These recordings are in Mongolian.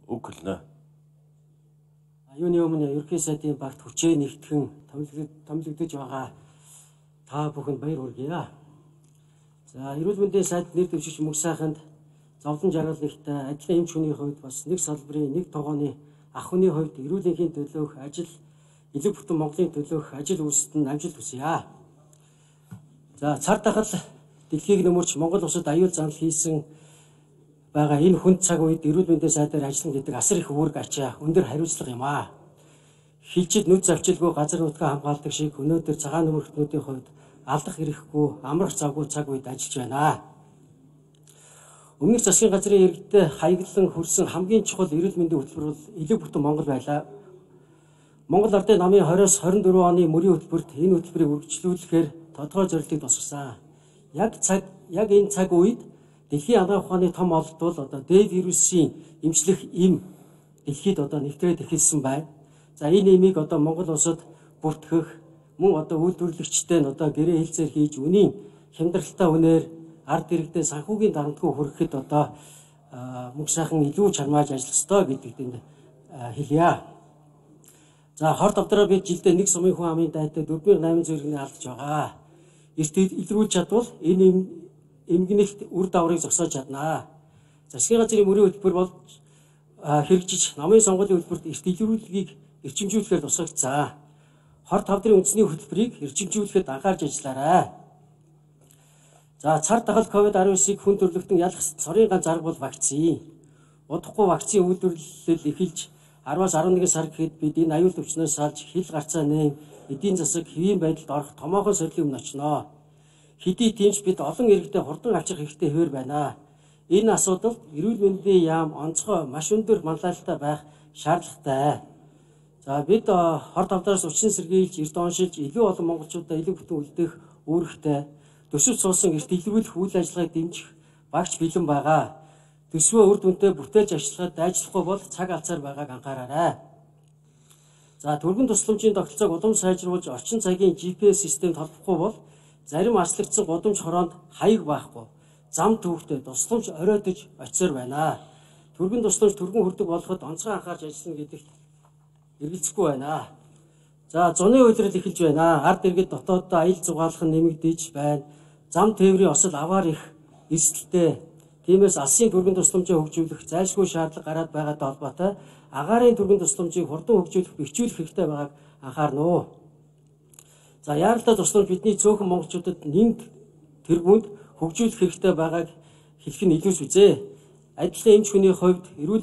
үг хэлнэ. Юуны өмнө ерөнхий сайдын багт хүчээ нэгтгэн томилогдож байгаа та бүхэнд баяр хүргэе. За эрүүл мэндийн сайд нэр дэвшигч мөнх сайханд зовлон жаргалтай ажлын эмч хүний хувьд бас нэг салбарын нэг тогооны ах хүний хувьд эрүүлэнхийн төлөөх ажил элэг бүтэн Монголын төлөөх ажил үйлсэд амжилт хүсье. За цар тахал дэлхийг нөмөрч Монгол улсад аюул занал хийсэн байгаа энэ хүнд цаг үед эрүүл мэндийн сайдаар ажиллана гэдэг асар их үүрэг ачаа өндөр хариуцлага юм аа. Хилчид нүд завчилгүй газар нутгаа хамгаалдаг шиг өнөөдөр цагаан нөмөрчнүүдийн хувьд алдах хэрэггүй амрах завгүй цаг үед ажиллаж байна. Өмнөх засгийн газрын иргэдэд хаяглан хүрсэн хамгийн чухал эрүүл мэндийн хөтөлбөр бол элэг бүтэн Монгол байлаа. Монгол Ардын намын 20-с 24 оны мөрийн хөтөлбөрт энэ хөтөлбөрийг үргэлжлүүлэхээр тодорхой зорилтыг тусгасан. Яг энэ цаг үед дэлхийн анагаах ухааны том олдвол одоо D вирусын эмчлэх эм дэлхийд одоо нэвтрээд эхэлсэн байна. За энэ эмийг одоо Монгол улсад бүртгэх мөн одоо үйлдвэрлэгчтэй нь одоо гэрээ хэлцээр хийж үнийн хямдралтай үнээр ард иргэдэд санхүүгийн дарамтгүй хүрэхэд одоо мөнх сайхан илүү чармааж ажиллах ёстой гэдэгт хэлье. За хорт авдраа бид жилдээ нэг сумын хүн амын дайтай 4800 иргэний алдаж байгаа. Эрт илрүүлж чадвал энэ эмгэнэлт үр дагаврыг зогсоож чаднаа. Засгийн газрын мөрийн хөтөлбөр бол хэрэгжиж намын сонгуулийн хөтөлбөрт эрт илрүүлгийг эрчимжүүлэхээр тусгагдсан. Хорт авдрын үндэсний хөтөлбөрийг эрчимжүүлэхэд анхаарч ажиллаарай. За цар тахал COVID-19-ийг хүн төрлөختөн ялах цорын ганц арга бол вакцин. Удахгүй вакцин үйлдвэрлэл эхэлж 10-аас 11 сар гэхэд бид энэ аюул төвчнөөс салж хил гарцаа нэм эдийн засаг хэвийн байдалд орох томоохон сорилын өмнө очноо. Хэдий тиймч бид олон иргэдэд хурдан авчих хэрэгтэй хөвөр байна. Энэ асуудал эрүүл мэндийн яам онцгой маш өндөр манлайлалтай байх шаардлагатай. За бид хорт авдраас учин сэргийлж эрт оншилж илүү олон монголчуудаа элэг бүтэн үлдээх үүрэгтэй төсөв суусан эрт илрүүлэх үйл ажиллагааг дэмжих багц бэлэн байгаа. Төсвөө үр дүнтэй бүтээж ажиллахгүй бол цаг алцаар байгааг анхаараарай. За түргэн тусламжийн тогтолцоог улам сайжруулж орчин цагийн GPS системд холбохгүй бол зарим аслагдсан гудамж хороонд хаяг байхгүй. Зам төвхтэй тусламж оройтож очисоор байна. Түргэн тусламж түргэн хүрдэг болоход онцгой анхаарч ажиллана гэдэгт эргэлзэхгүй байна. За зуны үйлрэл эхэлж байна. Ард иргэд дотооддоо аял зугаалах нь нэмэгдэж байна. Зам тээврийн осол аваар их эрсдэлтэй. Тиймээс алсын түргэн тусламжийг хөгжүүлэх зайлшгүй шаардлага гараад байгаатай холбоотой агаарын түргэн тусламжийг хурдан хөгжүүлэх бэхжүүлэх хэрэгтэй байгааг анхаарна уу. За яаралтай тусламж бидний цөөхөн монголчуудад нэг тэргуунд хөгжүүлэх хэрэгтэй байгааг хэлэх нь илүүс үзээ. Адилхан эмч хүний хувьд эрүүл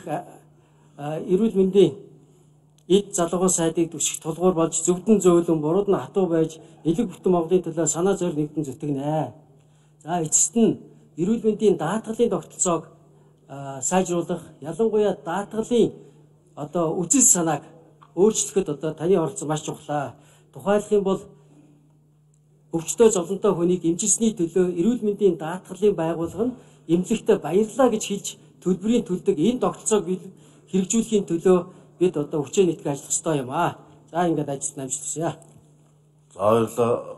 мэндийн эд залгуун сайдыг түших тулгуур болж зөвдөн зөөлөн бурууд нь хатуу байж элэг бүтэн Монголын төлөө санаа зориг нэгдэн зүтгэнэ. За эцэст нь эрүүл мэндийн даатгалын тогтолцоог сайжруулах, ялангуяа даатгалын одоо үзэл санааг өөрчлөхөд одоо таны оролцоо маш чухал. Тухайлх юм бол өвчтөе зовлонтой хүнийг эмчилсэний төлөө эрүүл мэндийн даатгалын байгууллага нь эмнэлэгтээ баярлалаа гэж хэлж төлбөрийн төлдөг энэ тогтолцоог хэрэгжүүлэхийн төлөө бид одоо хүчээ нэгтгэж ажиллах ёстой юм аа. За ингээд ажилд амжилт хүсье. За баярлалаа.